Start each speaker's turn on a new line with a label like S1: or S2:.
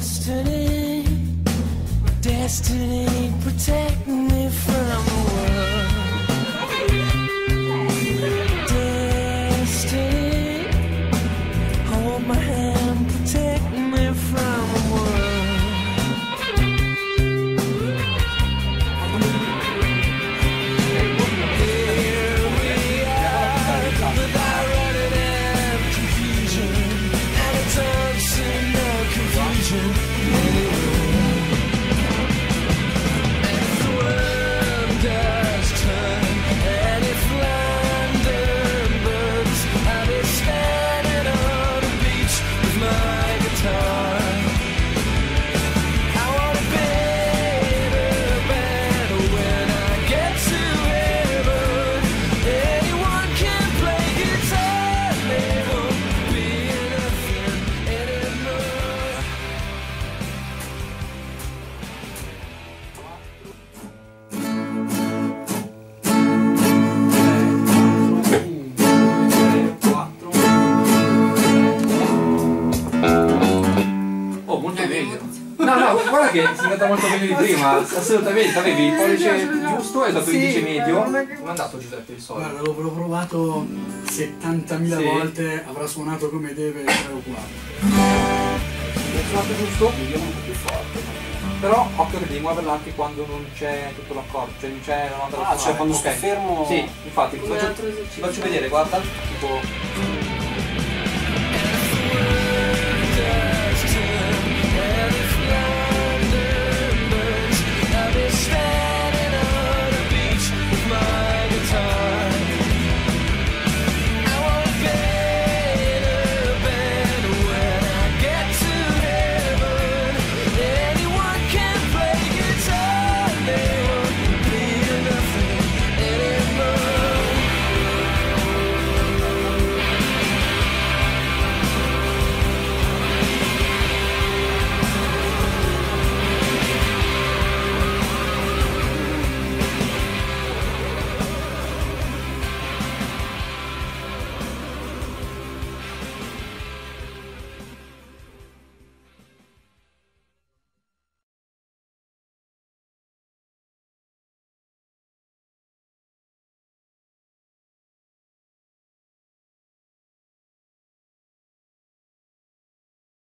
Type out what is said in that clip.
S1: Destiny, destiny, protect me from the world. Destiny, hold my hand, protect me from the world. Here we are, without running and confusion, and it's unseen no confusion.
S2: No, guarda che si nota molto meglio di prima, assolutamente, avevi il pollice giusto, hai dato l'indice medio. Non è andato Giuseppe il solito?
S3: Guarda, l'ho provato 70.000 volte, avrà suonato come deve 3 o 4.
S2: Hai suonato giusto? Vediamo un po' più forte. Però occhio che devi muoverla anche quando non c'è tutto l'accordo, cioè non c'è la nota da suonare.
S4: Cioè quando sto fermo...
S2: Sì, infatti, ti faccio vedere, guarda, tipo...